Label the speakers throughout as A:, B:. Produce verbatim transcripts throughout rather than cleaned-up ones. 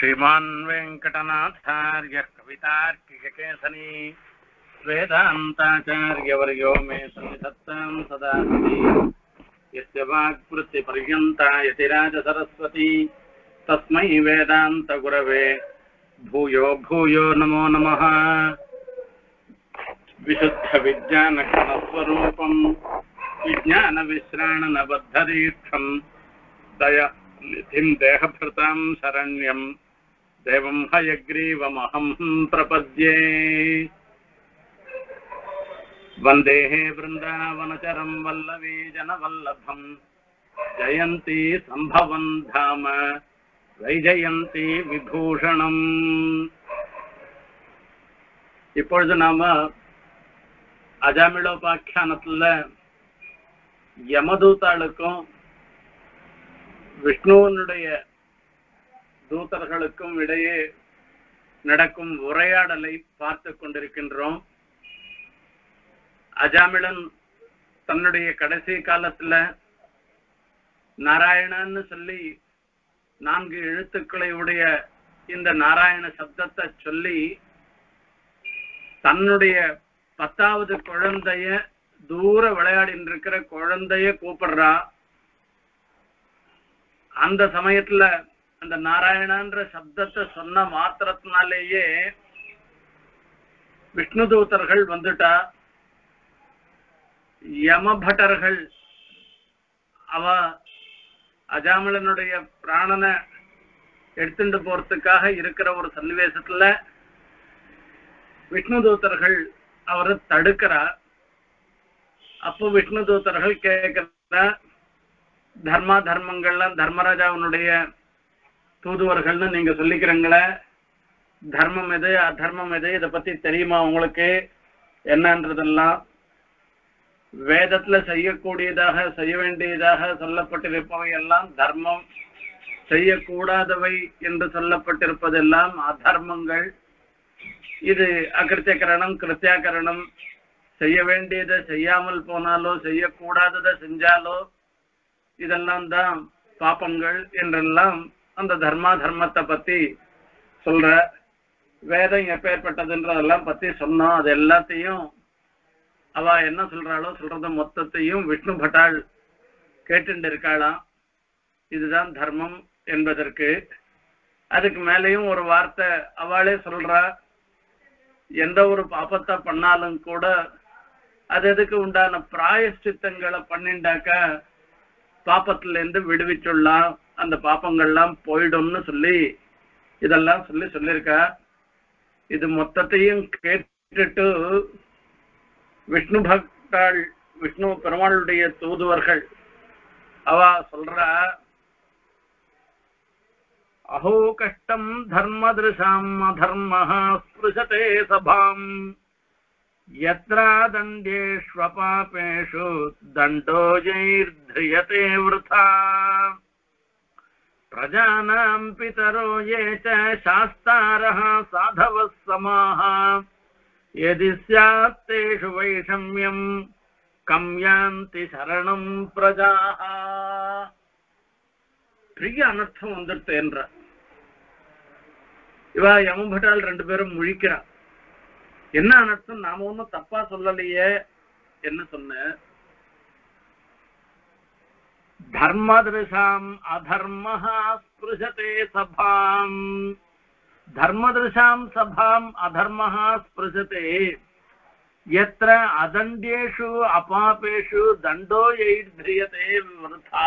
A: श्रीमान् वेङ्कटनाथार्यः कवितार्किककेसरी वेदान्ताचार्यवर्यो मे सन्निधत्तां सदा हृदि यस्य वाक्कृतिपर्यन्ता यतिराजसरस्वती तस्मै वेदान्तगुरवे भूयो भूयो नमो नमः। विशुद्धविज्ञानघनस्वरूपं विज्ञानविश्राणनबद्धदीक्षं दयानिधिं देहभृतां शरण्यं देवं हयग्रीवमहं प्रपद्ये। वन्दे वृन्दावनचरं वल्लवी जनवल्लभं जयन्ती सम्भवं धाम वैजयन्ती विभूषणम्। இப்பொழுது நாம அஜாமிளோபாக்கியானத்துல யமதூதாளுக்கும் விஷ்ணுவனுடைய தூதர்களுக்கும் இடையே நடக்கும் உரையாடலை பார்த்து கொண்டிருக்கின்றோம். அஜாமிளன் தன்னுடைய கடைசி காலத்துல நாராயணன்னு சொல்லி நான்கு எழுத்துக்களை உடைய இந்த நாராயண சப்தத்தை சொல்லி தன்னுடைய பத்தாவது குழந்தைய தூர விளையாடின்னு இருக்கிற குழந்தைய கூப்பிடுறா. அந்த சமயத்துல அந்த நாராயணன்ற சப்தத்தை சொன்ன மாத்திரத்தினாலேயே விஷ்ணு தூதர்கள் வந்துட்டா. யமபட்டர்கள் அவ அஜாமிளனுடைய பிராணனை எடுத்துட்டு போறதுக்காக இருக்கிற ஒரு சன்னிவேசத்துல விஷ்ணு தூதர்கள் அவரை தடுக்கிறா. அப்போ விஷ்ணு தூதர்கள் கேட்கிற தர்மா தர்மங்கள்லாம் தர்மராஜாவினுடைய தூதுவர்கள்னு நீங்க சொல்லிக்கிறீங்களே, தர்மம் எது அதர்மம் எது இதை பத்தி தெரியுமா உங்களுக்கு என்னன்றதெல்லாம்? வேதத்துல செய்யக்கூடியதாக செய்ய வேண்டியதாக சொல்லப்பட்டிருப்பவை எல்லாம் தர்மம், செய்யக்கூடாதவை என்று சொல்லப்பட்டிருப்பதெல்லாம் அதர்மங்கள். இது அகிருத்தியகரணம் கிருத்தியாகரணம், செய்ய வேண்டியதை செய்யாமல் போனாலோ செய்யக்கூடாததை செஞ்சாலோ இதெல்லாம் தான் பாப்பங்கள் என்றெல்லாம் அந்த தர்மா தர்மத்தை பத்தி சொல்ற. வேதம் எப்பேற்பட்டதுன்றதெல்லாம் பத்தி சொன்னோம். அது எல்லாத்தையும் அவ என்ன சொல்றாளோ சொல்றத மொத்தத்தையும் விஷ்ணு பட்டாள் கேட்டு இருக்காளாம். இதுதான் தர்மம் என்பதற்கு. அதுக்கு மேலேயும் ஒரு வார்த்தை அவளே சொல்றா, எந்த ஒரு பாப்பத்தை பண்ணாலும் கூட அது எதுக்கு உண்டான பிராயஷ்சித்தங்களை பண்ணிண்டாக்க பாப்பத்துல இருந்து விடுவிச்சுடலாம், அந்த பாப்பங்கள்லாம் போயிடும்னு சொல்லி இதெல்லாம் சொல்லி சொல்லியிருக்கா. இது மொத்தத்தையும் கேட்டுட்டு விஷ்ணு பக்தாள் விஷ்ணு பெருமாளுடைய தூதுவர்கள் அவ சொல்றா, அஹோ கஷ்டம் தர்மதிருஷாம் அதர்மஹ ஸ்பிருஷதே சபாம் யத்ரா தண்டேஷ்வபாபேஷு தண்டோஜைர்த்ரியதே விருதா பிரஜானாம் பிதரோ யே ச சாஸ்தாரஹ சாதவஸ் சமாஹ யதி ஸ்யாத் தேஷு வைஷம்யம் கம் யாந்தி சரணம் பிரஜாஹ. பெரிய அனர்த்தம் வந்துட்டு என்ற இவ யமபட்டால் ரெண்டு பேரும் முழிக்கிறா. என்ன அனர்த்தம்? நாம ஒன்னும் தப்பா சொல்லலையே. என்ன சொன்ன? தர்மதிருஷாம் அதர்மஹா ஸ்பிருஷதே சபாம், தர்மதிருஷாம் சபாம் அதர்மஹா ஸ்பிருஷதே யத்ர அதண்டேஷு அபாபேஷு தண்டோ யைத்ரியதே விருதா.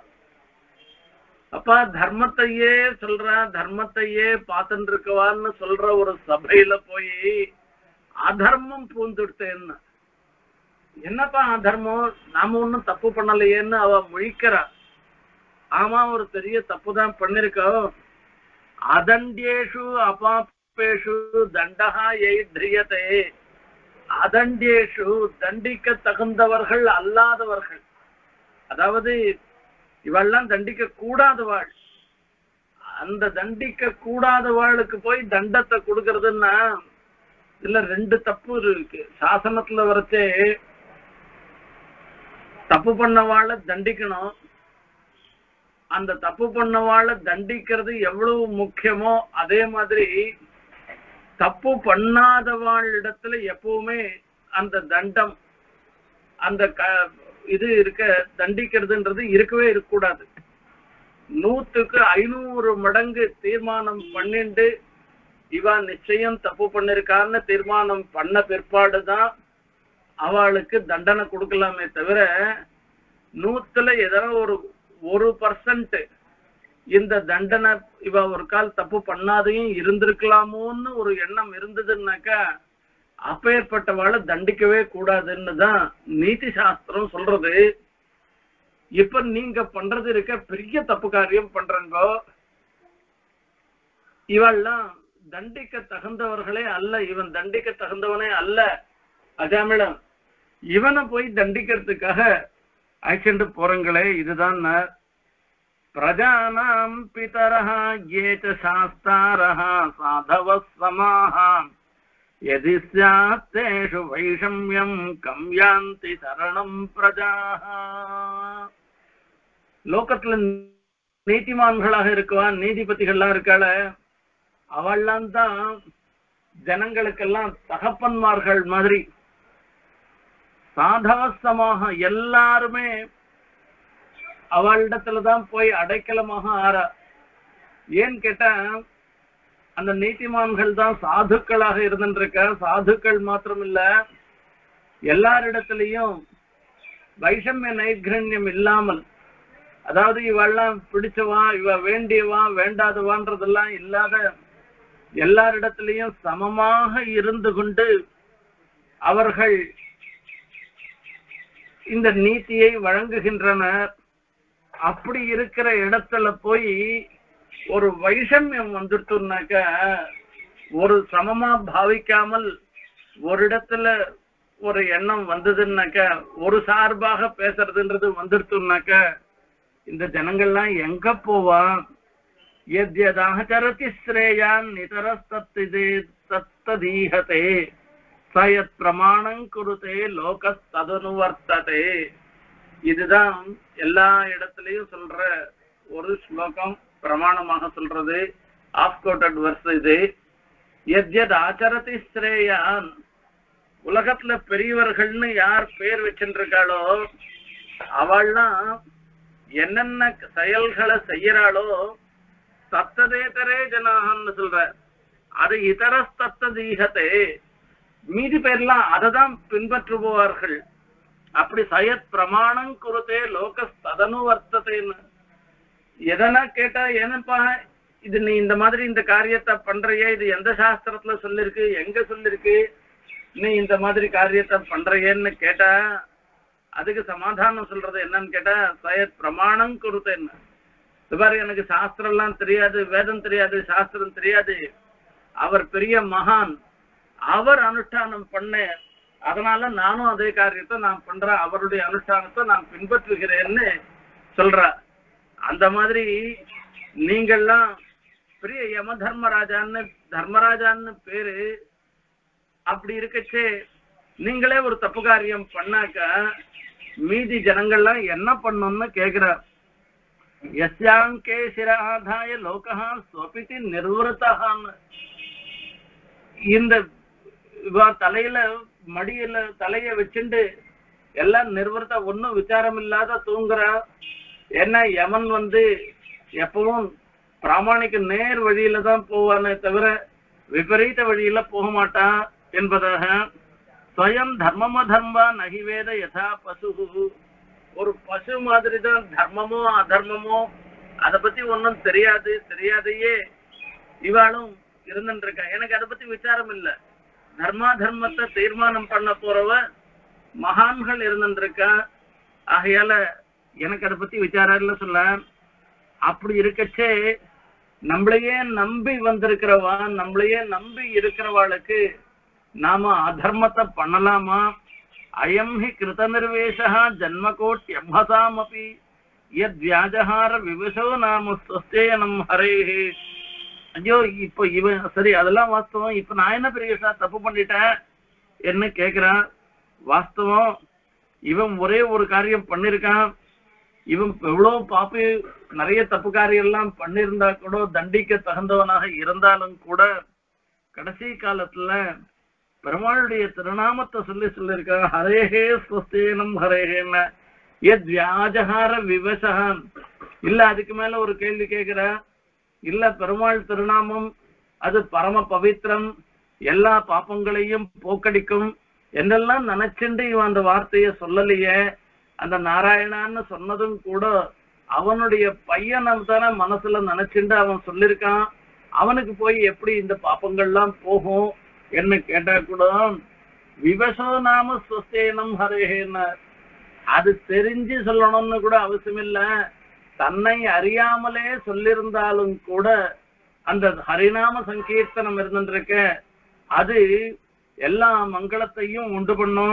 A: அப்ப தர்மத்தையே சொல்ற, தர்மத்தையே பார்த்துட்டு இருக்கவான்னு சொல்ற ஒரு சபையில போய் அதர்மம் பூந்துட்டேன்னு, என்னப்பா அதர்மம், நாம ஒன்னும் தப்பு பண்ணலையேன்னு அவ முழிக்கிறா. ஆமா, ஒரு பெரிய தப்பு தான் பண்ணிருக்கோம். அதண்டேஷு அபாபேஷு தண்டஹா யைத்ரியதே, அதண்டேஷு தண்டிக்க தகுந்தவர்கள் அல்லாதவர்கள், அதாவது இவெல்லாம் தண்டிக்க கூடாதவாள், அந்த தண்டிக்க கூடாதவாளுக்கு போய் தண்டத்தை கொடுக்கறதுன்னா இல்ல ரெண்டு தப்பு இருக்கு. சாசனத்துல வரைச்சே தப்பு பண்ணவாள தண்டிக்கணும், அந்த தப்பு பண்ணவாள தண்டிக்கிறது எவ்வளவு முக்கியமோ அதே மாதிரி தப்பு பண்ணாதவாள் இடத்துல எப்பவுமே அந்த தண்டம் அந்த இது இருக்க தண்டிக்கிறதுன்றது இருக்கவே இருக்கக்கூடாது. நூத்துக்கு ஐநூறு மடங்கு தீர்மானம் பண்ணிண்டு இவா நிச்சயம் தப்பு பண்ணிருக்கான்னு தீர்மானம் பண்ண பிற்பாடுதான் அவளுக்கு தண்டனை கொடுக்கலாமே தவிர நூத்துல ஏதாவது ஒரு ஒரு பர்சன்ட் இந்த தண்டனை இவ ஒரு கால் தப்பு பண்ணாதையும் இருந்திருக்கலாமோன்னு ஒரு எண்ணம் இருந்ததுன்னாக்கா அப்பேற்பட்டவாளை தண்டிக்கவே கூடாதுன்னு தான் நீதி சாஸ்திரம் சொல்றது. இப்ப நீங்க பண்றது இருக்க பெரிய தப்பு காரியம் பண்றங்கோ, இவெல்லாம் தண்டிக்க தகுந்தவர்களே அல்ல, இவன் தண்டிக்க தகுந்தவனே அல்ல. அஜாமிளம் இவனை போய் தண்டிக்கிறதுக்காக அழைச்சிட்டு போறங்களே, இதுதான் பிரஜானாம் பிதரஹ ஏச சாஸ்தாரஹ சாதவ சமாஹ யதி ஸ்யாத்தேஷு வைஷம்யம் கம் யாந்தி சரணம் பிரஜாஹ. லோகத்துல நீதிமான்களாக இருக்குவான் நீதிபதிகள்லாம் இருக்காள, அவள்லாம் தான் ஜனங்களுக்கெல்லாம் தகப்பன்மார்கள் மாதிரி. சாதவசமாக எல்லாருமே அவளிடத்துலதான் போய் அடைக்கலமாக ஆறா. ஏன்னு கேட்டா அந்த நீதிமான்கள் தான் சாதுக்களாக இருந்துருக்க. சாதுக்கள் மாத்திரம் இல்ல, எல்லாரிடத்திலையும் வைஷமிய நைர்கண்யம் இல்லாமல், அதாவது இவெல்லாம் பிடிச்சவா இவ வேண்டியவா வேண்டாதவான்றதெல்லாம் இல்லாத எல்லாரிடத்திலையும் சமமாக இருந்து கொண்டு அவர்கள் இந்த நீதியை வழங்குகின்றனர். அப்படி இருக்கிற இடத்துல போய் ஒரு வைஷமியம் வந்துட்டுனாக்க, ஒரு சமமா பாவிக்காமல் ஒரு இடத்துல ஒரு எண்ணம் வந்ததுன்னாக்க, ஒரு சார்பாக பேசுறதுன்றது வந்துடுத்துனாக்க இந்த ஜனங்கள்லாம் எங்க போவா? யத்யதாஹரதி ஸ்ரேயான் நிதரஸ்தத்திதே தத்ததீஹதே சயத் பிரமாணம் குருதே லோகஸ்ததனுவர்த்ததே. இதுதான் எல்லா இடத்துலயும் சொல்ற ஒரு ஸ்லோகம், பிரமாணமாக சொல்றது ஆஃப் கோட்டட் வெர்ஸ் இது. யத்யத் ஆச்சரதி ஸ்ரேயான், உலகத்துல பெரியவர்கள்னு யார் பேர் வச்சுருக்காளோ அவள்லாம் என்னென்ன செயல்களை செய்யறாளோ தத்ததேதரே ஜனாகன்னு சொல்ற, அது இதர தத்ததீகத்தே, மீதி பேர்லாம் அததான் பின்பற்றுபவார்கள். அப்படி சயத் பிரமாணம் குருத்தே லோகஸ்ததனுவர்த்ததேன்னு. எதனா கேட்டா ஏனப்பா இது நீ இந்த மாதிரி இந்த காரியத்தை பண்றையே, இது எந்த சாஸ்திரத்துல சொல்லிருக்கு, எங்க சொல்லிருக்கு நீ இந்த மாதிரி காரியத்தை பண்றையேன்னு கேட்டா அதுக்கு சமாதானம் சொல்றது என்னன்னு கேட்டா சயத் பிரமாணம் குருத்தேன்னு. இது பாரு, எனக்கு சாஸ்திரம் எல்லாம் தெரியாது, வேதம் தெரியாது, சாஸ்திரம் தெரியாது, அவர் பெரிய மகான், அவர் அனுஷ்டானம் பண்ண, அதனால நானும் அதே காரியத்தை நான் பண்றேன், அவருடைய அனுஷ்டானத்தை நான் பின்பற்றுகிறேன்னு சொல்ற. அந்த மாதிரி நீங்கள்லாம் பெரிய யம தர்மராஜான்னு தர்மராஜான்னு பேரு. அப்படி இருக்கச்சே நீங்களே ஒரு தப்பு காரியம் பண்ணாக்க மீதி ஜனங்கள்லாம் என்ன பண்ணணும்னு கேக்குற. யஸ்யாங்கே சிராதாய லோகா ஸ்வபிதி நிர்வൃതஹான்னு, இந்த தலையில மடியில தலைய வச்சுண்டு எல்லாம் நிர்வൃത, ஒன்னும் விசாரம் இல்லாத தூங்குற. ஏன்னா யமன் வந்து எப்பவும் பிராமணிக்கு நேர் வழியில தான் போவானே தவிர விபரீத வழியில போக மாட்டான் என்பதாக. ஸ்வயம் தர்மம தர்மா நகிவேத யதா பசு, ஒரு பசு மாதிரி தான் தர்மமோ அதர்மமோ அதை பத்தி ஒன்னும் தெரியாது, தெரியாதையே இவாளும் இருந்துட்டு இருக்கா. எனக்கு அதை பத்தி விசாரம் இல்லை. தர்மா தர்மத்தை தீர்மானம் பண்ண போறவ மகான்கள் இருந்துட்டு இருக்கா. ஆகையால எனக்கு அதை பத்தி விசாரம் இல்லை சொல்ல. அப்படி இருக்கச்சே நம்மளையே நம்பி வந்திருக்கிறவா, நம்மளையே நம்பி இருக்கிறவாளுக்கு நாம அதர்மத்தை பண்ணலாமா? அயம் ஹி கிருத நிர்வேஷா ஜன்மகோட்யம்பசாமபி யத் வியாஜஹார விவசோ நாம ஸ்வஸ்தேனம் ஹரேஹே. ஐயோ இப்ப இவன் சரி, அதெல்லாம் வாஸ்தவம். இப்ப நான் என்ன பெரியசா தப்பு பண்ணிட்டேன் என்ன கேக்குறான். வாஸ்தவம், இவன் ஒரே ஒரு காரியம் பண்ணிருக்கான். இவன் எவ்வளவு பாப்பி நிறைய தப்பு காரியெல்லாம் பண்ணியிருந்தா கூட தண்டிக்க தகுந்தவனாக இருந்தாலும் கூட கடைசி காலத்துல பெருமாளுடைய திருநாமத்தை சொல்லி சொல்லியிருக்கா. ஹரேஹே ஸ்வஸ்தேனம் ஹரேஹேன்னு எத் வியாஜஹார விவசகம் இல்ல. அதுக்கு மேல ஒரு கேள்வி கேட்கிற இல்ல, பெருமாள் திருநாமம் அது பரம பவித்திரம், எல்லா பாப்பங்களையும் போக்கடிக்கும் என்னெல்லாம் நினைச்சுண்டு இவன் அந்த வார்த்தையை சொல்லலையே. அந்த நாராயணான்னு சொன்னதும் கூட அவனுடைய பையனை தானே மனசுல நினைச்சுண்டு அவன் சொல்லியிருக்கான். அவனுக்கு போய் எப்படி இந்த பாப்பங்கள்லாம் போகும் என்ன கேட்டா கூட விவசோ நாம ஸ்வஸ்தேனம் ஹரேஹேன்னு அது தெரிஞ்சு சொல்லணும்னு கூட அவசியம் இல்ல. தன்னை அறியாமலே சொல்லியிருந்தாலும் கூட அந்த ஹரிநாம சங்கீர்த்தனம் இருந்துருக்க அது எல்லா மங்களத்தையும் உண்டு பண்ணும்.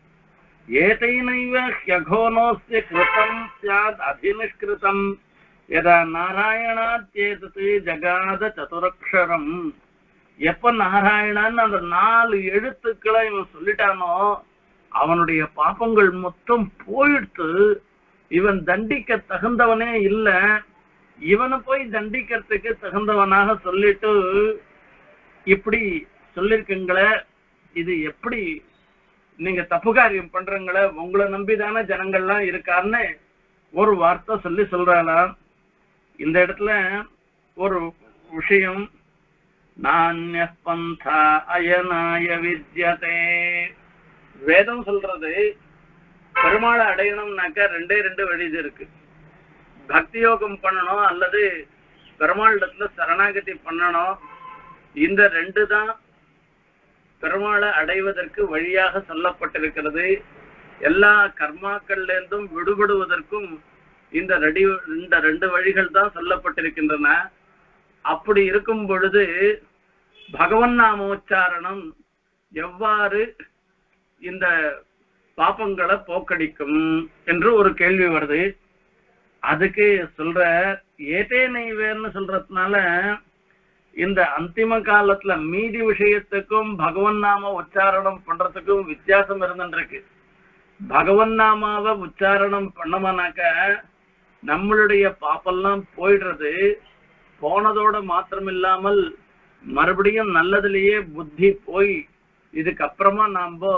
A: ஏதைனைவ ஹ்யகோனோஸ்ய கிருதம் ஸ்யாத் அபிநிஷ்கிருதம் யதா நாராயணாத்யேதது ஜகாத சதுரக்ஷரம். எப்ப நாராயணான்னு அந்த நாலு எழுத்துக்களை இவன் சொல்லிட்டானோ அவனுடைய பாப்பங்கள் மொத்தம் போயிடுத்து. இவன் தண்டிக்க தகுந்தவனே இல்ல. இவனை போய் தண்டிக்கிறதுக்கு தகுந்தவனாக சொல்லிட்டு இப்படி சொல்லிருக்கீங்களே, இது எப்படி நீங்க தப்பு காரியம் பண்றீங்களே, உங்களை நம்பிதானே ஜனங்கள்லாம் இருக்காருன்னு ஒரு வார்த்தை சொல்லி சொல்றாளாம். இந்த இடத்துல ஒரு விஷயம், நான்ய பந்தா அயனாய வித்யதே. வேதம் சொல்றது பெருமாளை அடையணும்னாக்கா ரெண்டே ரெண்டு வழி இருக்கு. பக்தி யோகம் பண்ணணும் அல்லது பெருமாளிடத்துல சரணாகதி பண்ணணும். இந்த ரெண்டு தான் பெருமாளை அடைவதற்கு வழியாக சொல்லப்பட்டிருக்கிறது. எல்லா கர்மாக்கள்ல இருந்தும் விடுபடுவதற்கும் இந்த ரெடி இந்த ரெண்டு வழிகள் தான் சொல்லப்பட்டிருக்கின்றன. அப்படி இருக்கும் பொழுது பகவன் நாமோச்சாரணம் எவ்வாறு இந்த பாப்பங்களை போக்கடிக்கும் என்று ஒரு கேள்வி வருது. அதுக்கு சொல்ற ஏதே நெய்வேன்னு சொல்றதுனால இந்த அந்திம காலத்துல மீதி விஷயத்துக்கும் பகவன் நாம உச்சாரணம் பண்றதுக்கும் வித்தியாசம் இருந்துருக்கு. பகவன் நாமாவை உச்சாரணம் பண்ணமானாக்க நம்மளுடைய பாப்பெல்லாம் போயிடுறது. போனதோட மாத்திரம் இல்லாமல் மறுபடியும் நல்லதுலயே புத்தி போய் இதுக்கப்புறமா நாம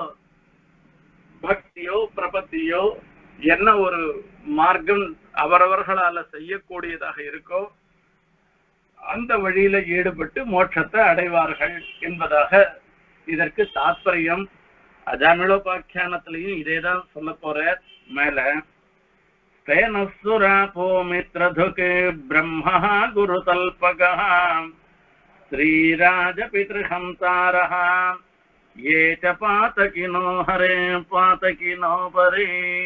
A: பக்தியோ பிரபத்தியோ என்ன ஒரு மார்க்கம் அவரவர்களால செய்யக்கூடியதாக இருக்கோ அந்த வழியில ஈடுபட்டு மோட்சத்தை அடைவார்கள் என்பதாக இதற்கு தாத்பரியம். அஜாமிலோபாக்கியானத்திலையும் இதேதான் சொல்ல போற. மேல ஸ்தேனசுராபோமித்ரதுகே பிரம்மா குரு தல்பகா ஸ்ரீராஜ பித்ருஹந்தாரஹா ஏச பாதகினோ ஹரே பாதகினோ பரே.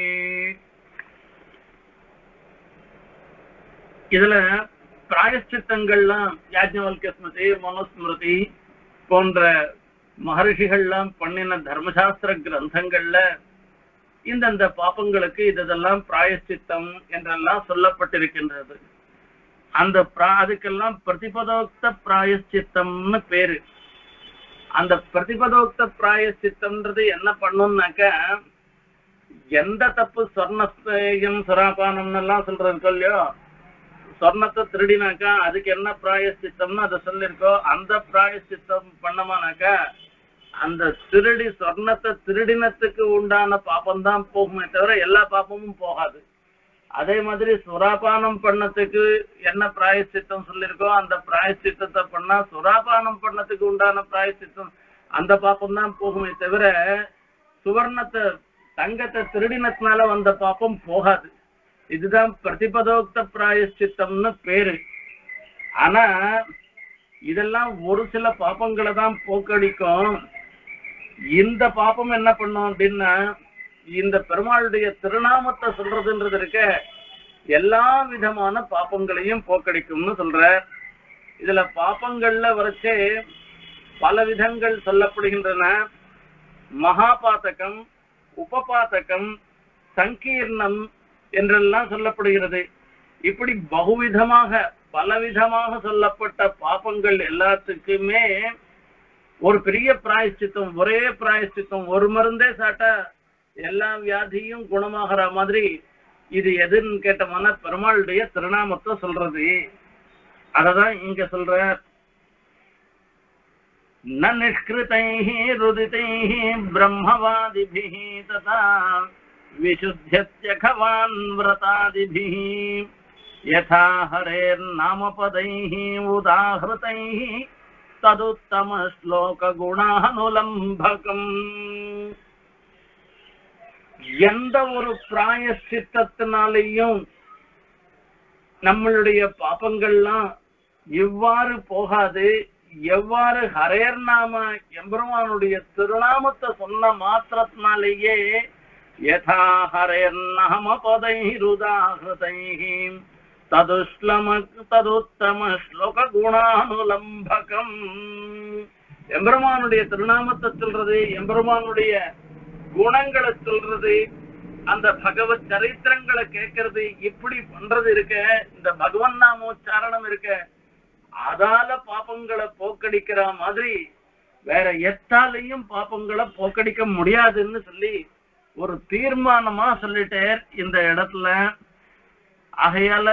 A: இதுல பிராயஷ்சித்தங்கள்லாம் யாஜ்ஞவல்க்ய ஸ்மிருதி மனுஸ்மிருதி போன்ற மகர்ஷிகள்லாம் பண்ணின தர்மசாஸ்திர கிரந்தங்கள்ல இந்தந்த பாப்பங்களுக்கு இதெல்லாம் பிராயஷ்சித்தம் என்றெல்லாம் சொல்லப்பட்டிருக்கின்றது. அந்த அதுக்கெல்லாம் பிரதிபதோக்த பிராயஷ்சித்தம்னு பேரு. அந்த பிரதிபதோக்த பிராயஷ்சித்தம்ன்றது என்ன பண்ணும்னாக்க எந்த தப்பு சொர்ணஸ்தேயம் சுராபானம்னு எல்லாம் சொல்றது இல்லையோ, சொர்ணத்தை திருடினாக்கா அதுக்கு என்ன பிராயஷ்சித்தம்னு அதை சொல்லிருக்கோ அந்த பிராயஷ்சித்தம் பண்ணமானாக்கா அந்த திருடி சொர்ணத்தை திருடினத்துக்கு உண்டான பாப்பம் தான் போகுமே தவிர எல்லா பாப்பமும் போகாது. அதே மாதிரி சுராபானம் பண்ணத்துக்கு என்ன பிராயஷ்சித்தம் சொல்லிருக்கோ அந்த பிராயஷ்சித்தத்தை பண்ணா சுராபானம் பண்ணத்துக்கு உண்டான பிராயஷ்சித்தம் அந்த பாப்பம் தான் போகுமே தவிர சுவர்ணத்தை தங்கத்தை திருடினத்தினால வந்த பாப்பம் போகாது. இதுதான் பிரதிபதோக்த பிராயஷ்சித்தம்னு பேரு. ஆனா இதெல்லாம் ஒரு சில பாப்பங்களை தான் போக்கடிக்கும். இந்த பாப்பம் என்ன பண்ணும் அப்படின்னா இந்த பெருமாளுடைய திருநாமத்தை சொல்றதுன்றது இருக்க எல்லா விதமான பாப்பங்களையும் போக்கடிக்கும்னு சொல்ற. இதுல பாப்பங்கள்ல வரைச்சே பல விதங்கள் சொல்லப்படுகின்றன. மகாபாதகம், உபபாதகம், சங்கீர்ணம் என்றெல்லாம் சொல்லப்படுகிறது. இப்படி பகுவிதமாக பலவிதமாக சொல்லப்பட்ட பாப்பங்கள் எல்லாத்துக்குமே ஒரு பெரிய பிராயஷ்சித்தம், ஒரே பிராயஷ்சித்தம், ஒரு மருந்தே சாட்டா எல்லா வியாதியும் குணமாகிற மாதிரி இது எதுன்னு கேட்டோம்னா பெருமாளுடைய திருநாமத்தை சொல்றது. அததான் இங்க சொல்ற. ந நிஷ்கிருதைஹி ருதிதைஹி பிரம்மவாதிபிஹி ததா விசுத்யத்யகவான் விரதாதிபிஹி யதா ஹரேர் நாமபதைஹி உதாஹ்ருதைஹி ததுத்தம ஸ்லோக குணானுலம்பகம். எந்த ஒரு பிராயச்சித்தத்தினாலேயும் நம்மளுடைய பாபங்கள்லாம் இவ்வாறு போகாது. எவ்வாறு ஹரேர் நாம எம்பெருமானுடைய திருநாமத்தை சொன்ன மாத்திரத்தினாலேயே யதா ஹரேர் நாம பதைருதாஹ்ருதைஹி ததுஸ்லம ததுத்தம ஸ்லோக குணானுலம்பகம். எம்பெருமானுடைய திருநாமத்தை சொல்றது, எம்பெருமானுடைய குணங்களை சொல்றது, அந்த பகவத் சரித்திரங்களை கேட்கறது, இப்படி பண்றது இருக்க, இந்த பகவன் நாமோச்சாரணம் இருக்க, அதால பாப்பங்களை போக்கடிக்கிற மாதிரி வேற எத்தாலையும் பாப்பங்களை போக்கடிக்க முடியாதுன்னு சொல்லி ஒரு தீர்மானமா சொல்லிட்டேர் இந்த இடத்துல. ஆகையால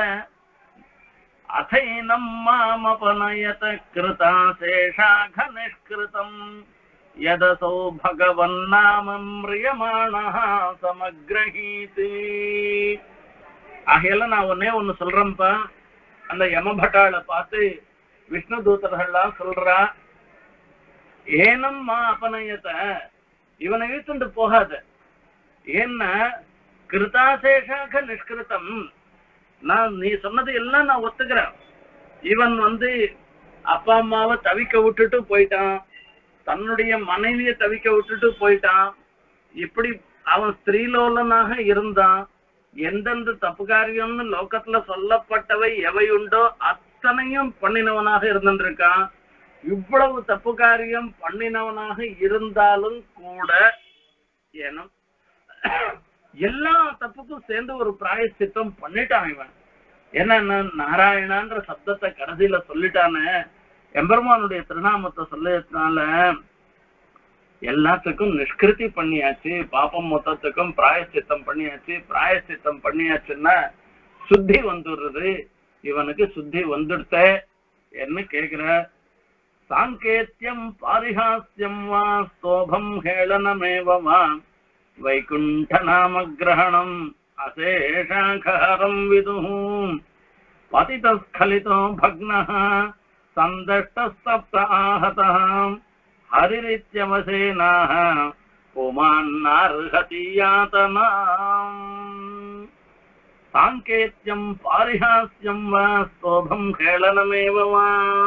A: அதைனம் மாமபனயத கிருதா சேஷாக நிஷ்கிருதம் யதசோ பகவன் நாமம் ரியமானஹ சமக்ரஹீதி. ஆகையால நான் ஒன்னே ஒண்ணு சொல்றேன்ப்பா. அந்த யமபட்டாள பார்த்து விஷ்ணு தூதர்கள்லாம் சொல்றா, ஏனம் மா அபனயத, இவனை இழுத்துண்டு போகாத. ஏன்னா கிருதாசேஷாக நிஷ்கிருதம், நான் நீ சொன்னது எல்லாம் நான் ஒத்துக்கிறேன். இவன் வந்து அப்பா அம்மாவை தவிக்க விட்டுட்டு போயிட்டான், தன்னுடைய மனைவியை தவிக்க விட்டுட்டு போயிட்டான், இப்படி அவன் ஸ்திரீலோலனாக இருந்தான். எந்தெந்த தப்பு காரியம்னு லோகத்துல சொல்லப்பட்டவை எவை உண்டோ அத்தனையும் பண்ணினவனாக இருந்திருக்கான். இவ்வளவு தப்பு காரியம் பண்ணினவனாக இருந்தாலும் கூட ஏனும் எல்லா தப்புக்கும் சேர்ந்து ஒரு பிராயச்சித்தம் பண்ணிட்டான் இவன். என்ன நாராயணான்ற சப்தத்தை கடைசியில சொல்லிட்டானே, எம்பெருமானுடைய திருநாமத்தை சொல்லதுனால எல்லாத்துக்கும் நிஷ்கிருதி பண்ணியாச்சு, பாப்பம் மொத்தத்துக்கும் பிராயச்சித்தம் பண்ணியாச்சு. பிராயச்சித்தம் பண்ணியாச்சுன்னா சுத்தி வந்துடுறது. இவனுக்கு சுத்தி வந்துடுத்த என்ன கேக்குற? சாங்கேத்தியம் பாரிஹாஸ்யம் வா ஸ்தோபம் ஹேளனமேவ வா வைகுண்ட நாம கிரகணம் அசேஷாகரம் விதுஹும் பதிதஸ்கலிதோ பக்னஹ சந்தஷ்டஸ்தப்த ஆஹதஹ ஹரிரித்யவசேனாஹ புமான்னார்ஹதி யாதனாம். சாங்கேத்யம் பாரிஹாஸ்யம் வா ஸ்தோபம் ஹேளனமேவ வா.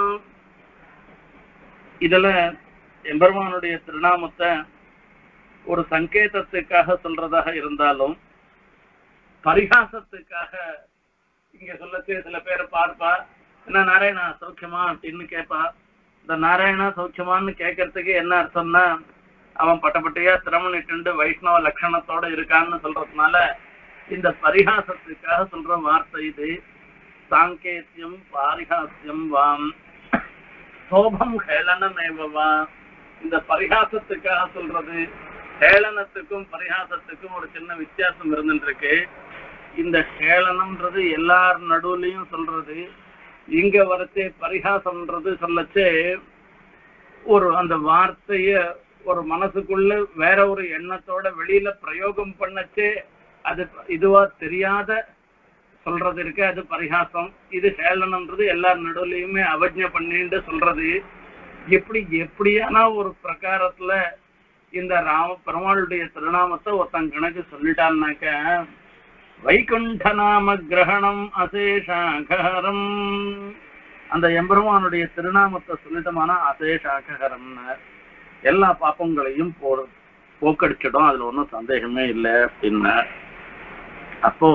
A: இதுல எம்பெருமானுடைய திருநாமத்தை ஒரு சங்கேதத்துக்காக சொல்றதாக இருந்தாலும் பரிகாசத்துக்காக இங்க சொல்லச்சு சில பேரை பார்ப்பா, என்ன நாராயணா சௌக்கியமா அப்படின்னு கேட்பா. இந்த நாராயணா சௌக்கியமான்னு கேட்கறதுக்கு என்ன அர்த்தம்னா அவன் பட்டப்பட்டையா திரமணிட்டு வைஷ்ணவ லட்சணத்தோட இருக்கான்னு சொல்றதுனால இந்த பரிகாசத்துக்காக சொல்ற வார்த்தை இது. சாங்கேத்தியம் பாரிகாசியம் வாம் சோபம் ஹேளனமேவா. இந்த பரிகாசத்துக்காக சொல்றது, ஹேளனத்துக்கும் பரிகாசத்துக்கும் ஒரு சின்ன வித்தியாசம் இருந்துருக்கு. இந்த ஹேளனம்ன்றது எல்லார் நடுவுலையும் சொல்றது, இங்க வரச்சே பரிகாசம்ன்றது சொல்லச்சே ஒரு அந்த வார்த்தைய ஒரு மனசுக்குள்ள வேற ஒரு எண்ணத்தோட வெளியில பிரயோகம் பண்ணச்சே அது இதுவா தெரியாத சொல்றது இருக்கு, அது பரிகாசம். இது ஹேளனம்ன்றது எல்லார் நடுவுலையுமே அவஜ்ஞை பண்ணிட்டு சொல்றது. இப்படி எப்படியான ஒரு பிரகாரத்துல இந்த ராம பெருமாளுடைய திருநாமத்தை ஒருத்தன் கணக்கு சொல்லிட்டான்னாக்க வைகுண்ட நாம கிரகணம் அசேஷாகரம், அந்த எம்பெருமானுடைய திருநாமத்தை சொல்லிட்டோம்னா அசேஷாகரம்னு எல்லா பாப்பங்களையும் போ போக்கடிச்சிடும், அதுல ஒன்றும் சந்தேகமே இல்லை அப்படின்னா. அப்போ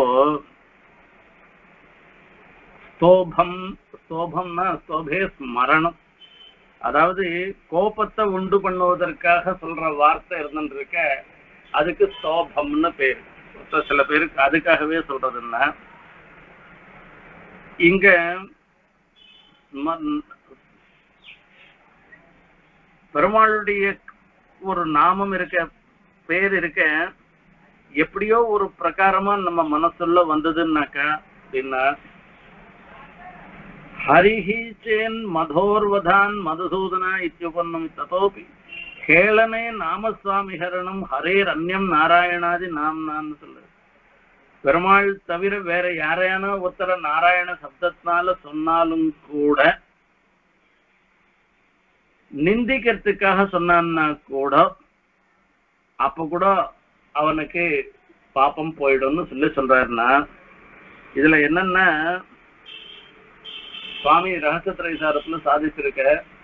A: ஸ்தோபம், ஸ்தோபம்னா ஸ்தோபே ஸ்மரணம், அதாவது கோபத்தை உண்டு பண்ணுவதற்காக சொல்ற வார்த்தை இருந்துருக்க அதுக்கு ஸ்தோபம்னு பேரு. சில பேருக்கு அதுக்காகவே சொல்றதுன்னா இங்க பெருமாளுடைய ஒரு நாமம் இருக்க, பேர் இருக்க, எப்படியோ ஒரு பிரகாரமா நம்ம மனசுல வந்ததுன்னாக்கா அப்படின்னா ஹரிஹி சேன் மதோர்வதான் மதுசூதனா இத்தியுபன்னம் ததோபி கேளனே நாமசுவாமி ஹரணம் ஹரேர் அந்யம் நாராயணாதி நாம்னான்னு சொல்லு. பெருமாள் தவிர வேற யாரையான ஒருத்தர நாராயண சப்தத்தினால சொன்னாலும் கூட நிந்திக்கிறதுக்காக சொன்னான்னா கூட அப்ப கூட அவனுக்கு பாப்பம் போயிடும்னு சொல்லி சொல்றாருன்னா, இதுல என்னன்னா சுவாமி ரகசியத்திரைசாரத்துல சாதிச்சிருக்க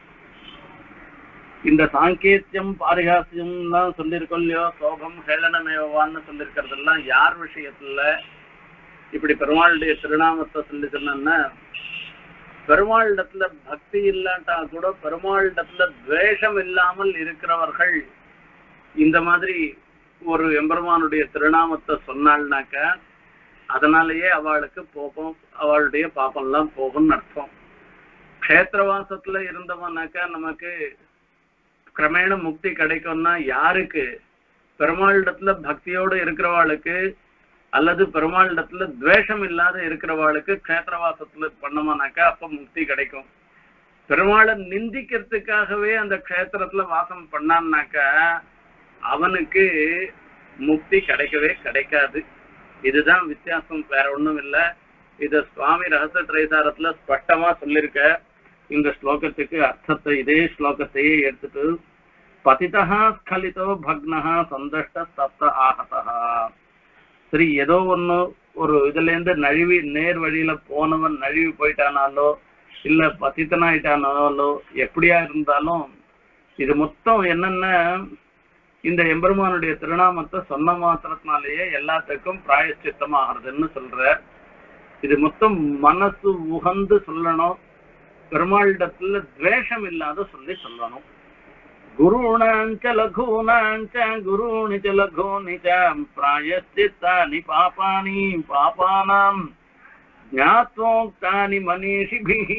A: இந்த சாங்கேத்தியம் பாரிகாசியம் தான் சொல்லியிருக்கோம் இல்லையோ, சோகம் ஹேளனமேவான்னு சொல்லியிருக்கிறதெல்லாம் யார் விஷயத்துல இப்படி பெருமாளுடைய திருநாமத்தை சொல்லி சொன்னா, பெருமாளிடத்துல பக்தி இல்லாட்டா கூட பெருமாளிடத்துல துவேஷம் இல்லாமல் இருக்கிறவர்கள் இந்த மாதிரி ஒரு எம்பெருமானுடைய திருநாமத்தை சொன்னாள்னாக்க அதனாலேயே அவளுக்கு போகும், அவளுடைய பாப்பம்லாம் போகும்னு அர்த்தம். க்ஷேத்திரவாசத்துல இருந்தவனாக்கா நமக்கு கிரமேண முக்தி கிடைக்கும்னா யாருக்கு? பெருமாளிடத்துல பக்தியோடு இருக்கிறவாளுக்கு அல்லது பெருமாளிடத்துல துவேஷம் இல்லாத இருக்கிறவாளுக்கு க்ஷேத்திரவாசத்துல பண்ணமானாக்கா அப்ப முக்தி கிடைக்கும். பெருமாளை நிந்திக்கிறதுக்காகவே அந்த க்ஷேத்திரத்துல வாசம் பண்ணான்னாக்கா அவனுக்கு முக்தி கிடைக்கவே கிடைக்காது. இதுதான் வித்தியாசம், வேற ஒண்ணும் இல்ல. இத சுவாமி ரகசிய திரைசாரத்துல ஸ்பஷ்டமா சொல்லிருக்க. இந்த ஸ்லோகத்துக்கு அர்த்தத்தை இதே ஸ்லோகத்தையே எடுத்துட்டு பதிதா ஸ்கலிதோ பக்னஹா சந்தஷ்ட தப்த ஆகதா. சரி, ஏதோ ஒண்ணு ஒரு இதுல இருந்து நழுவி நேர் வழியில போனவன் நழுவி போயிட்டானாலோ இல்ல பதித்தனாயிட்டானாலோ எப்படியா இருந்தாலும் இது மொத்தம் என்னன்னா இந்த எம்பெருமானுடைய திருநாமத்தை சொன்ன மாத்திரத்தினாலேயே எல்லாத்துக்கும் பிராயச்சித்தம் ஆகிறதுன்னு சொல்ற. இது மொத்தம் மனசு உகந்து சொல்லணும், பெருமாளிடத்துல துவேஷம் இல்லாத சொல்லி சொல்லணும். குருணாஞ்ச லகூனாஞ்ச குருணிச்ச லகூனிச்ச பிராயச்சித்தானி பாபானி பாபானாம் ஞாத்வோக்தானி மனிஷிபிஹி.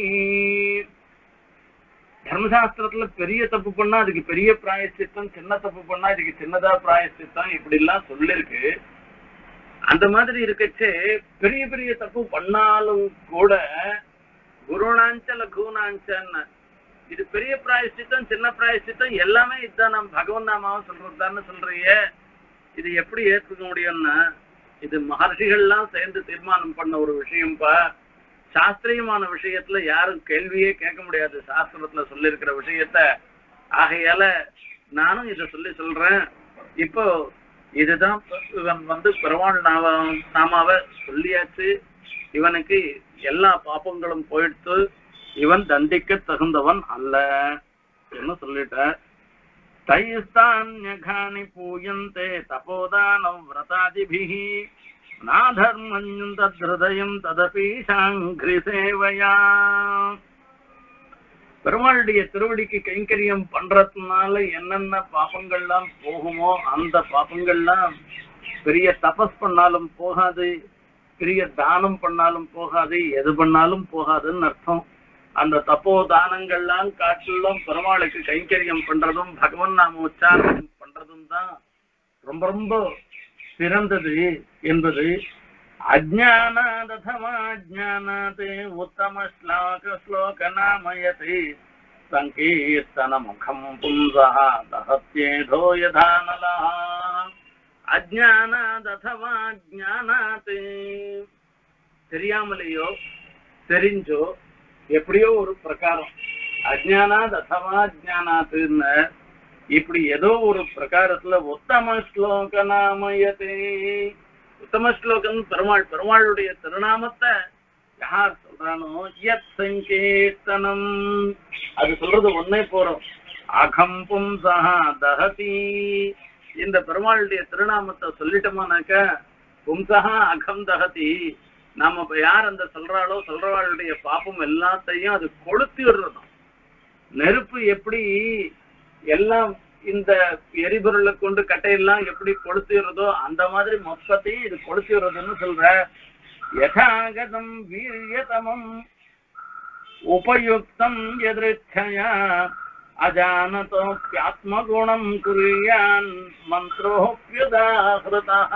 A: தர்மசாஸ்திரத்துல பெரிய தப்பு பண்ணா அதுக்கு பெரிய பிராயச்சித்தம், சின்ன தப்பு பண்ணா இதுக்கு சின்னதா பிராயச்சித்தம், இப்படி எல்லாம் சொல்லிருக்கு. அந்த மாதிரி இருக்கச்சே பெரிய பெரிய தப்பு பண்ணாலும் கூட குருணாஞ்ச லகூனாஞ்சன்னு இது பெரிய பிராயச்சித்தம் சின்ன பிராயச்சித்தம் எல்லாமே இதுதான். நம்ம பகவன் நாமாவும் சொல்றதுதான்னு சொல்றிய, இது எப்படி ஏற்றுக்க முடியும்னா இது மகர்ஷிகள்லாம் சேர்ந்து தீர்மானம் பண்ண ஒரு விஷயம்பா. சாஸ்திரியமான விஷயத்துல யாரும் கேள்வியே கேட்க முடியாது சாஸ்திரத்துல சொல்லி இருக்கிற விஷயத்த. ஆகையால நானும் இதை சொல்லி சொல்றேன். இப்போ இதுதான் இவன் வந்து பெருமாள் நாம நாமாவை சொல்லியாச்சு, இவனுக்கு எல்லா பாப்பங்களும் போயிடுத்து, இவன் தண்டிக்க தகுந்தவன் அல்ல என்ன சொல்லிட்ட. தைஸ்தான்யகானி பூயந்தே தபோதானம் விரதாதிபிஹி நாதர்மஞ் தத்ஹ்ருதயம் ததபி சாங்கிரி சேவையா. பெருமாளுடைய திருவடிக்கு கைங்கரியம் பண்றதுனால என்னென்ன பாப்பங்கள்லாம் போகுமோ அந்த பாப்பங்கள்லாம் பெரிய தபஸ் பண்ணாலும் போகாது, பெரிய தானம் பண்ணாலும் போகாது, எது பண்ணாலும் போகாதுன்னு அர்த்தம். அந்த தப்போ தானங்கள்லாம் காட்டிலும் பெருமாளுக்கு கைங்கரியம் பண்றதும் பகவன் நாம உச்சாரணம் பண்றதும் தான் ரொம்ப ரொம்ப சிறந்தது என்பது. அஜ்ஞானாததமாஜ்ஞானாதே உத்தம ஸ்லோக ஸ்லோக நாமயதே சங்கீர்த்தன முகம் பும்சஹ தஹத்யேதோ யதானலஹ. அஜ்ஞானாததமாஜ்ஞானாதே தெரியாமலேயோ தெரிஞ்சோ எப்படியோ ஒரு பிரகாரம் அஜ்ஞானாத் அதவா ஜானாத்துன்னு இப்படி ஏதோ ஒரு பிரகாரத்துல உத்தம ஸ்லோக நாமயதே. உத்தம ஸ்லோகம் பெருமாள் பெருமாளுடைய திருநாமத்தை யார் சொல்றானோ யத் சங்கீர்த்தனம் அது சொல்றது ஒன்னே போறோம். அகம் பும்சஹ தஹதி இந்த பெருமாளுடைய திருநாமத்தை சொல்லிட்டோமானாக்க பும்சஹ அகம் தஹதி நாம இப்ப யார் அந்த சொல்றாளோ சொல்றவாளுடைய பாப்பம் எல்லாத்தையும் அது கொளுத்தி விடுறதும். நெருப்பு எப்படி எல்லாம் இந்த எரிபொருளை கொண்டு கட்டையெல்லாம் எப்படி கொளுத்திடுறதோ அந்த மாதிரி மொத்தத்தையும் இது கொளுத்திடுறதுன்னு சொல்ற. யதாகதம் வீரியதமம் உபயுக்தம் எதிர்ச்சயா அஜானதோப்யாத்மகுணம் குர்யான் மந்த்ரோப்யுதாஹ்ருதஹ.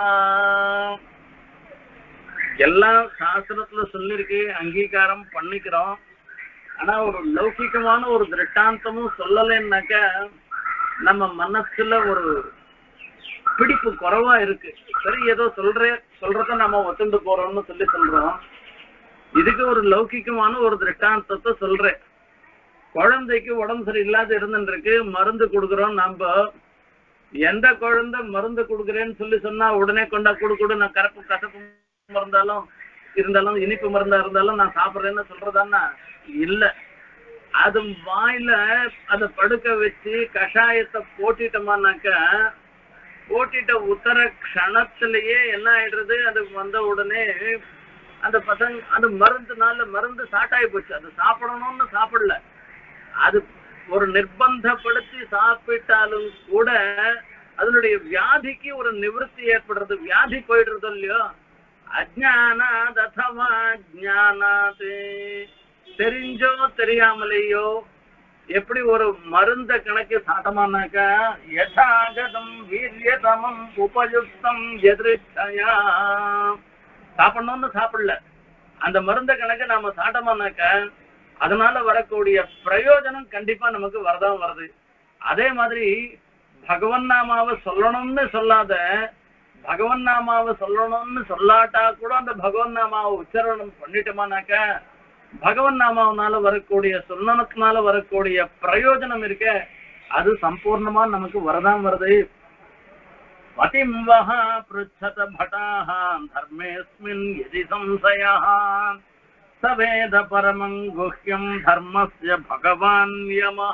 A: எல்லாம் சாஸ்திரத்துல சொல்லிருக்கு, அங்கீகாரம் பண்ணிக்கிறோம். ஆனா ஒரு லௌகிகமான ஒரு திருஷ்டாந்தமும் சொல்லலைன்னாக்க நம்ம மனசுல ஒரு பிடிப்பு குறைவா இருக்கு. சரி, ஏதோ சொல்ற சொல்றத நம்ம ஒத்துண்டு போறோம்னு சொல்லி சொல்றோம். இதுக்கு ஒரு லௌகிகமான ஒரு திருஷ்டாந்தத்தை சொல்றேன். குழந்தைக்கு உடம்பு சரி இல்லாத இருந்துருக்கு, மருந்து கொடுக்குறோம். நம்ம எந்த குழந்தை மருந்து கொடுக்குறேன்னு சொல்லி சொன்னா உடனே கொண்டா கொடு கொடு நான் கரப்பு கசப்பு மருந்தாலும் இருந்தாலும் இனிப்பு மருந்தா இருந்தாலும் நான் சாப்பிட்றேன்னு சொல்றதான்னா இல்ல. அது வாயில அதை படுக்க வச்சு கஷாயத்தை போட்டிட்டோமானாக்க போட்டிட்ட உத்தர க்ஷணத்திலேயே என்ன ஆயிடுறது, அது வந்த உடனே அந்த பசங்க அந்த மருந்துனால மருந்து சாட்டாயி போச்சு. அது சாப்பிடணும்னு சாப்பிடல, அது ஒரு நிர்பந்தப்படுத்தி சாப்பிட்டாலும் கூட அதனுடைய வியாதிக்கு ஒரு நிவர்த்தி ஏற்படுறது, வியாதி போயிடுறது இல்லையோ. அஜ்ஞானாத் அதவா ஞானாத், தெரிஞ்சோ தெரியாமலேயோ எப்படி ஒரு மருந்த கணக்கு சாட்டமானாக்கா யதாகதம் வீரியதமம் உபயுக்தம் எதிர்ச்சயா சாப்பிடணும்னு சாப்பிடல, அந்த மருந்த கணக்கு நாம சாட்டமானாக்க அதனால வரக்கூடிய பிரயோஜனம் கண்டிப்பா நமக்கு வரதான் வருது. அதே மாதிரி பகவன் நாமாவை சொல்லணும்னு சொல்லாத, பகவன் நாமாவை சொல்லணும்னு சொல்லாட்டா கூட அந்த பகவன் நாமாவை உச்சரணம் பண்ணிட்டோமானாக்க பகவன் நாமாவனால வரக்கூடிய சொல்லனத்தினால வரக்கூடிய பிரயோஜனம் இருக்க அது சம்பூர்ணமா நமக்கு வரதான் வருது. பதிம்வஹ ப்ருச்சத பட்டாஹ தர்மேஸ்மின் யதி சம்சயஹ சவேத பரமங் குஹ்யம் தர்மஸ்ய பகவான் யமஹ.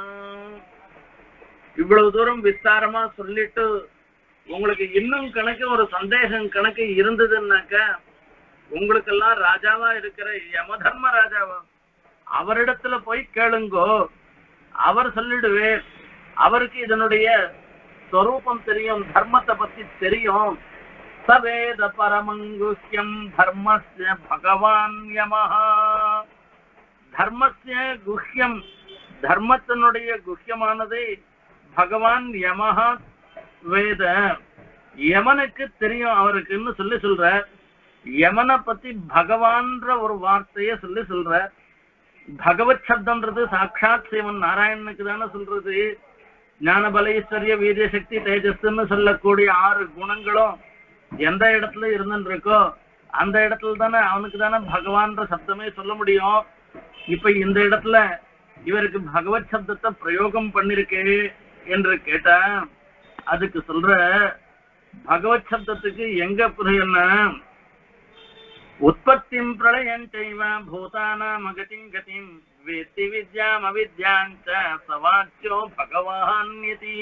A: இவ்வளவு தூரம் விஸ்தாரமா சொல்லிட்டு உங்களுக்கு இன்னும் கணக்கு ஒரு சந்தேகம் கணக்கு இருந்ததுன்னாக்க உங்களுக்கெல்லாம் ராஜாவா இருக்கிற யமதர்ம ராஜாவா அவரிடத்துல போய் கேளுங்கோ, அவர் சொல்லிடுவே. அவருக்கு இதனுடைய ஸ்வரூபம் தெரியும், தர்மத்தை பத்தி தெரியும். சவேத பரமங்குஹ்யம் தர்மஸ்ய பகவான் யமஹ. தர்மஸ்ய குஹ்யம், தர்மத்தினுடைய குஹ்யமானதை பகவான் யமஹ வேத, யமனுக்கு தெரியும் அவருக்குன்னு சொல்லி சொல்ற. யமனை பத்தி பகவான்ற ஒரு வார்த்தைய சொல்லி சொல்ற. பகவத் சப்தம்ன்றது சாட்சாத் சிவன் நாராயணனுக்கு தானே சொல்றது. ஞான பலைஸ்வரிய வீரிய சக்தி தேஜஸ்ன்னு சொல்லக்கூடிய ஆறு குணங்களும் எந்த இடத்துல இருந்துருக்கோ அந்த இடத்துல தானே அவனுக்கு தானே பகவான்ற சப்தமே சொல்ல முடியும். இப்ப இந்த இடத்துல இவருக்கு பகவத் சப்தத்தை பிரயோகம் பண்ணிருக்கே என்று கேட்டா அதுக்கு சொல்ற பகவத் சப்தத்துக்கு எங்க புரியல, உற்பத்திம் பிரளயஞ்சைவ பூதானாம் அகதிம் கதிம் வேத்தி வித்யாம் அவித்யாஞ்ச சவாச்யோ பகவான் யதி.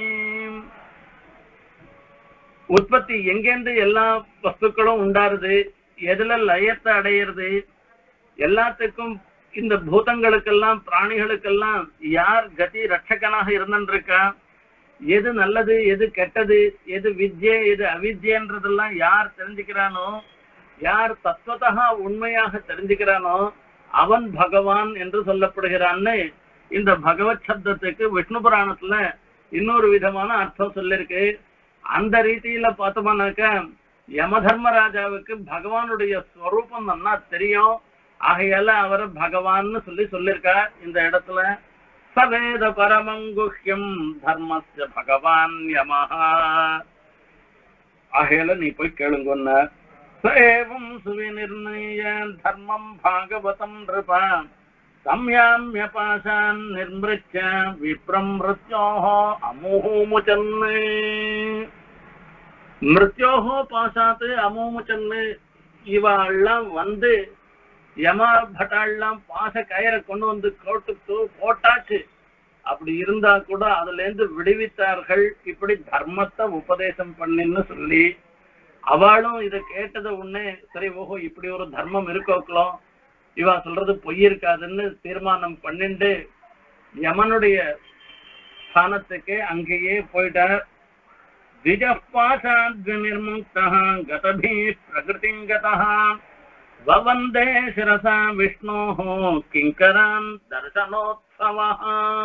A: உற்பத்தி எங்கேந்து எல்லா வஸ்துக்களும் உண்டாருது, எதுல லயத்தை அடையிறது, எல்லாத்துக்கும் இந்த பூதங்களுக்கெல்லாம் பிராணிகளுக்கெல்லாம் யார் கதி ரட்சகனாக இருந்துருக்கா, எது நல்லது எது கெட்டது, எது வித்யை எது அவித்யன்றதெல்லாம் யார் தெரிஞ்சுக்கிறானோ, யார் தத்துவத்தா உண்மையாக தெரிஞ்சுக்கிறானோ அவன் பகவான் என்று சொல்லப்படுகிறான்னு இந்த பகவத் சப்தத்துக்கு விஷ்ணு புராணத்துல இன்னொரு விதமான அர்த்தம் சொல்லிருக்கு. அந்த ரீதியில பார்த்தோம்னாக்க யமதர்மராஜாவுக்கு பகவானுடைய ஸ்வரூபம் நல்லா தெரியும். ஆகையால அவரை பகவான்னு சொல்லி சொல்லியிருக்கா இந்த இடத்துல. சவேத பரமங்குஹ்யம் தர்மஸ்ய பகவான் யமஹ. ஆகையால நீ போய் கேளுங்கன்னு ஏவம் சுவிநிர்ணய தர்மம் பாகவதம் நிருப சம்யாம்ய பாசான் நிர்மிருச்ச விப்ரம் மிருத்யோஹோ அமுமுச்சன்னு. மிருத்யோஹோ பாசாத்து அமுமுச்சன்னு இவாள்லாம் வந்து யமா பட்டாள்லாம் பாச கயிறை கொண்டு வந்து கோட்டுக்கு போட்டாச்சு. அப்படி இருந்தா கூட அதுல இருந்து விடுவித்தார்கள். இப்படி தர்மத்தை உபதேசம் பண்ணின்னு சொல்லி அவளும் இதை கேட்டத உடனே சரி ஓஹோ இப்படி ஒரு தர்மம் இருக்கோக்கலாம், இவா சொல்றது பொய் இருக்காதுன்னு தீர்மானம் பண்ணிண்டு யமனுடைய ஸ்தானத்துக்கு அங்கேயே போயிட்டார். திஜப்பாசாத் நிர்முக்தா கதபி பிரகிருதிங்கதா வவந்தே சிரசா விஷ்ணோः கிங்கரான் தர்சனோத்சவः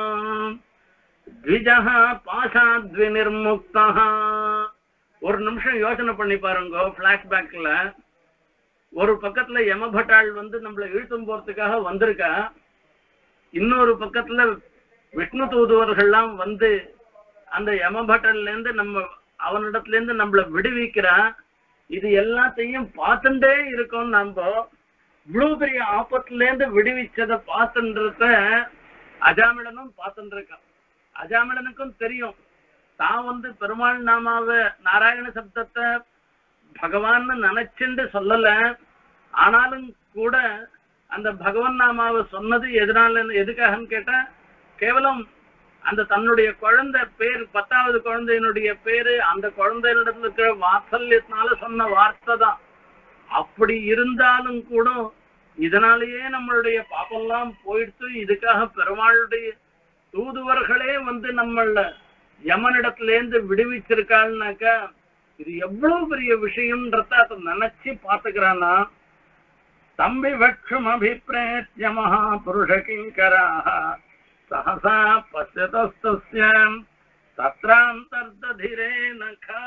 A: த்விஜः பாசாத்விநிர்முக்தः. ஒரு நிமிஷம் யோசனை பண்ணி பாருங்க. பிளாஷ்பேக்ல ஒரு பக்கத்துல யமபட்டாள் வந்து நம்மள இழுத்தும் போறதுக்காக வந்திருக்கா, இன்னொரு பக்கத்துல விஷ்ணு தூதுவர்கள்லாம் வந்து அந்த யமபட்டன்ல இருந்து நம்ம அவனிடத்துல இருந்து நம்மள விடுவிக்கிறான். இது எல்லாத்தையும் பார்த்துட்டே இருக்கோம். நம்ம இவ்வளவு பெரிய ஆபத்துல இருந்து விடுவிச்சதை பார்த்துன்றத அஜாமிளனும் பார்த்துட்டு இருக்கான். அஜாமிளனுக்கும் தெரியும் தான் வந்து பெருமாள் நாமாவை நாராயண சப்தத்தை பகவான்னு நினைச்சுண்டு சொல்லல, ஆனாலும் கூட அந்த பகவான் நாமாவை சொன்னது எதனால எதுக்காகன்னு கேட்டா கேவலம் அந்த தன்னுடைய குழந்தை பேர் பத்தாவது குழந்தையினுடைய பேரு அந்த குழந்தையிடத்துல இருக்கிற வாத்சல்யத்தினால சொன்ன வார்த்தை தான். அப்படி இருந்தாலும் கூட இதனாலேயே நம்மளுடைய பாப்பெல்லாம் போயிடுத்து. இதுக்காக பெருமாளுடைய தூதுவர்களே வந்து நம்மள யமனிடத்துல இருந்து விடுவிச்சிருக்காள்னாக்கா இது எவ்வளவு பெரிய விஷயம்ன்றத அதை நினைச்சு பாத்துக்கிறானா. தம்பி வட்சும் அபிப்ரேத்ய மகா புருஷ கிங்கராஹ சஹசா பஸ்யதஸ்தஸ்யம் தத்ராந்தர்ததிரே நகா.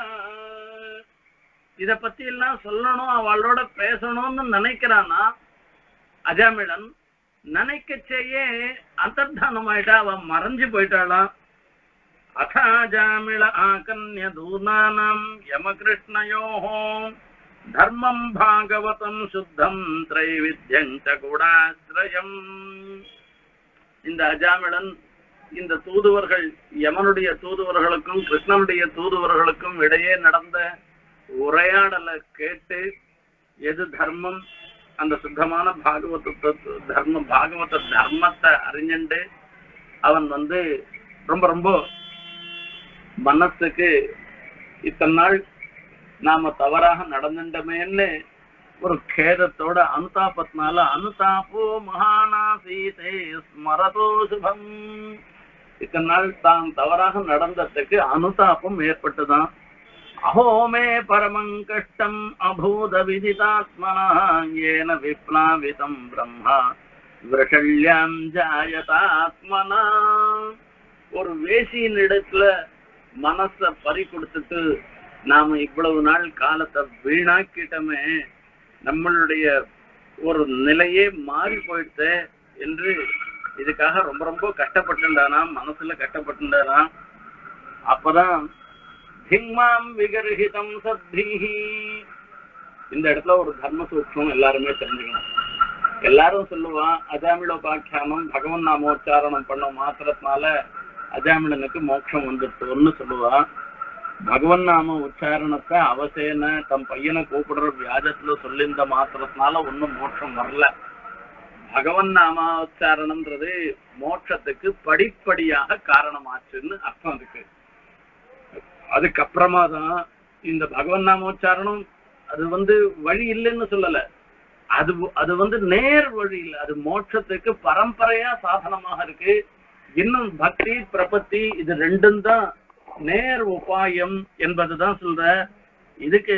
A: இத பத்தி எல்லாம் சொல்லணும், அவளோட பேசணும்னு நினைக்கிறானா அஜாமிளன். நினைக்கச்சேயே அந்தர்தானம் ஆயிட்டா, அவன் மறைஞ்சு போயிட்டாளாம். அதாஜாமிள ஆகன்ய தூனானாம் யமகிருஷ்ணயோஹ தர்மம் பாகவதம் சுத்தம் த்ரைவித்யம் ச குடாஸ்ரயம். இந்த அஜாமிளன் இந்த தூதுவர்கள் யமனுடைய தூதுவர்களுக்கும் கிருஷ்ணனுடைய தூதுவர்களுக்கும் இடையே நடந்த உரையாடலை கேட்டு எது தர்மம் அந்த சுத்தமான பாகவத தர்ம பாகவத தர்மத்தை அறிஞண்டு அவன் வந்து ரொம்ப ரொம்ப மனசுக்கு இத்தனை நாள் நாம தவறாக நடந்துட்டமேன்னு ஒரு கேதத்தோட அனுதாபத்தினால அனுதாபோ மகானாசீதே ஸ்மரதோ சுபம், இத்தனை நாள் தான் தவறாக நடந்ததுக்கு அனுதாபம் ஏற்பட்டுதான். அஹோமே பரமங் கஷ்டம் அபூத விதிதாத்மனா ஏன விப்ளாவிதம் பிரம்மா விரஷல்யாம் ஜாயதாத்மனா. ஒரு வேசியின் இடத்துல மனச பறி கொடுத்துட்டு நாம இவ்வளவு நாள் காலத்தை வீணாக்கிட்டோமே, நம்மளுடைய ஒரு நிலையே மாறி போயிடுச்சு என்று இதுக்காக ரொம்ப ரொம்ப கஷ்டப்பட்டுண்டானா, மனசுல கஷ்டப்பட்டுண்டானா. அப்பதான் திங்மாம் விகர்ஹிதம் சத்தீஹி. இந்த இடத்துல ஒரு தர்ம சூட்சம் எல்லாருமே தெரிஞ்சுக்கணும். எல்லாரும் சொல்லுவான் அஜாமிளோபாக்கியானம் பகவன் நாமோச்சாரணம் பண்ண மாத்திரத்தினால அஜாமிளனுக்கு மோட்சம் வந்துடுச்சுன்னு சொல்லுவான். பகவன் நாம உச்சாரணத்தை அவசேன தம் பையனை கூப்பிடுற வியாஜத்துல சொல்லியிருந்த மாத்திரத்தினால ஒன்னும் மோட்சம் வரல. பகவன் நாம உச்சாரணம்ன்றது மோட்சத்துக்கு படிப்படியாக காரணமாச்சுன்னு அர்த்தம் இருக்கு. அதுக்கப்புறமா தான் இந்த பகவன் நாமோச்சாரணம் அது வந்து வழி இல்லைன்னு சொல்லல, அது அது வந்து நேர் வழி இல்லை, அது மோட்சத்துக்கு பரம்பரையா சாதனமாக இருக்கு. இன்னும் பக்தி பிரபத்தி இது ரெண்டும் தான் நேர் உபாயம் என்பதுதான் சொல்ற. இதுக்கு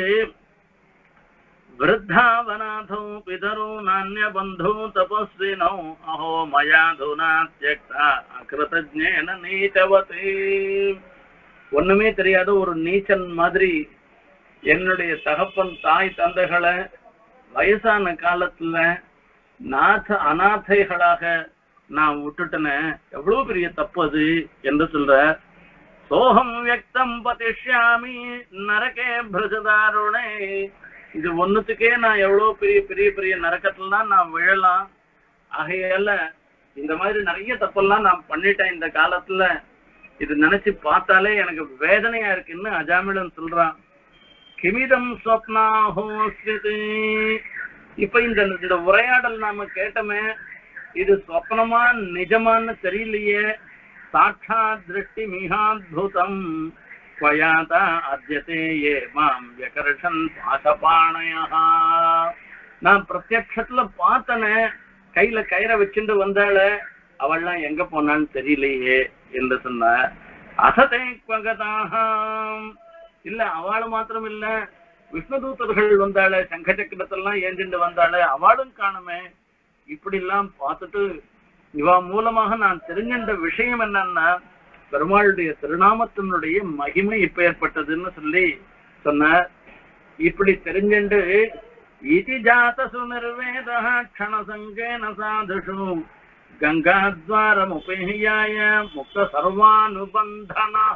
A: விருத்தாவநாதோ பிதரோ நானிய பந்தோ தபஸ்வினோ அஹோ மயாதுனா தியக்தா அகிருதஜ்ஞேன நீச்சவதே. ஒண்ணுமே தெரியாத ஒரு நீச்சன் மாதிரி என்னுடைய தகப்பன் தாய் தந்தைகளை வயசான காலத்துல நாத அநாதைகளாக நான் விட்டுட்டேனே, எவ்வளவு பெரிய தப்பு அது என்று சொல்ற. சோகம் வியக்தம் பதிஷ்யாமி நரகே பிரஜதாருணே. இது ஒண்ணுத்துக்கே நான் எவ்வளவு பெரிய பெரிய பெரிய நரக்கத்துலாம் நான் விழலாம். ஆகையால இந்த மாதிரி நிறைய தப்பெல்லாம் நான் பண்ணிட்டேன் இந்த காலத்துல. இது நினைச்சு பார்த்தாலே எனக்கு வேதனையா இருக்குன்னு அஜாமிளன் சொல்றான். கிமிதம் ஸ்வப்னாஹோஸ்யதே. இப்ப இந்த இந்த உரையாடல் நாம கேட்டோமே, இது சொப்னமா நிஜமான்னு தெரியலையே. சாட்சா திருஷ்டி மிகாத்புதம் ஸ்வயாதா அத்யதே ஏ மாம் யகர்ஷன் பாசபாணயா. நான் பிரத்யட்சத்துல பார்த்தனே, கையில கயிறை வச்சுட்டு வந்தாள, அவள்லாம் எங்க போனான்னு தெரியலையே என்று சொன்ன. அசதே குவகதாஹாம். இல்ல அவளை மாத்திரம் இல்ல, விஷ்ணுதூதர்கள் வந்தாளே, சங்க சக்கரத்தெல்லாம் ஏஞ்சிட்டு வந்தாளே, அவளும் காணுமே. இப்படி எல்லாம் பார்த்துட்டு இவா மூலமாக நான் தெரிஞ்சின்ற விஷயம் என்னன்னா, பெருமாளுடைய திருநாமத்தினுடைய மகிமை இப்ப ஏற்பட்டதுன்னு சொல்லி சொன்னார். இப்படி தெரிஞ்சுண்டு இதி ஜாதசு நிர்வேதா க்ஷணசங்கேன சாதுஷு கங்காத்வாரமுபேயாய முக்த சர்வானுபந்தனா.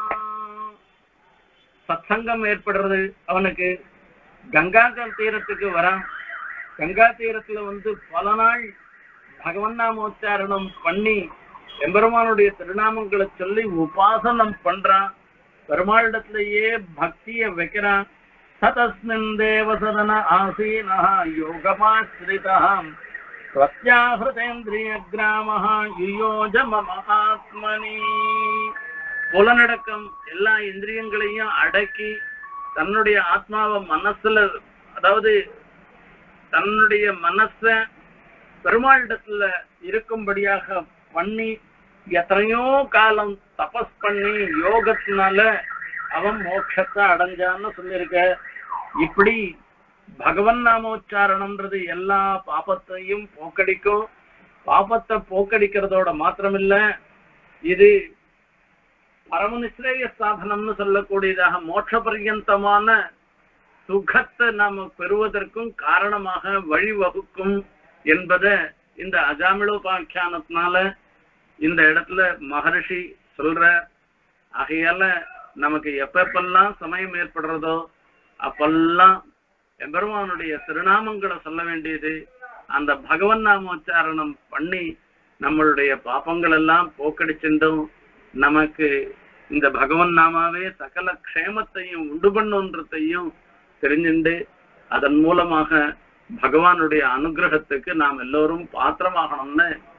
A: சத்சங்கம் ஏற்படுறது அவனுக்கு. கங்கா தீரத்துக்கு வரான். கங்கா தீரத்துல வந்து பல நாள் பகவன் நாமோச்சாரணம் பண்ணி எம்பெருமானுடைய திருநாமங்களை சொல்லி உபாசனம் பண்றான். பெருமாளிடத்திலேயே பக்திய வைக்கிறான். சதஸ்மின் தேவசதன ஆசீனா யோகமாஸ்ரிதா பிரத்யாஹிருதேந்திரிய கிராமஹ யுயோஜ மம ஆத்மனி. புலனடக்கம் எல்லா இந்திரியங்களையும் அடக்கி தன்னுடைய ஆத்மாவை மனசுல, அதாவது தன்னுடைய மனச பெருமாளிடத்துல இருக்கும்படியாக பண்ணி எத்தனையோ காலம் தபஸ் பண்ணி யோகத்தினால அவன் மோட்சத்தை அடைஞ்சான்னு சொல்லியிருக்க. இப்படி பகவன் நாமோச்சாரணம்ன்றது எல்லா பாபத்தையும் போக்கடிக்கும். பாபத்தை போக்கடிக்கிறதோட மாத்திரமில்ல, இது பரமநிஸ்ரேய சாதனம்னு சொல்லக்கூடியதாக மோட்ச பர்யந்தமான சுகத்தை நாம பெறுவதற்கும் காரணமாக வழிவகுக்கும் என்பதை இந்த அஜாமிளோபாக்கியானத்தினால இந்த இடத்துல மகரிஷி சொல்ற. ஆகையால நமக்கு எப்பப்பெல்லாம் சமயம் ஏற்படுறதோ அப்பெல்லாம் எம்பெருமானுடைய திருநாமங்களை சொல்ல வேண்டியது. அந்த பகவன் நாமோச்சாரணம் பண்ணி நம்மளுடைய பாப்பங்கள் எல்லாம் போக்கடிச்சுட்டும் நமக்கு இந்த பகவன் நாமாவே சகல க்ஷேமத்தையும் உண்டு பண்ணுன்றதையும் தெரிஞ்சுண்டு அதன் மூலமாக பகவானுடைய அனுகிரகத்துக்கு நாம் எல்லோரும் பாத்திரமாகணும்னு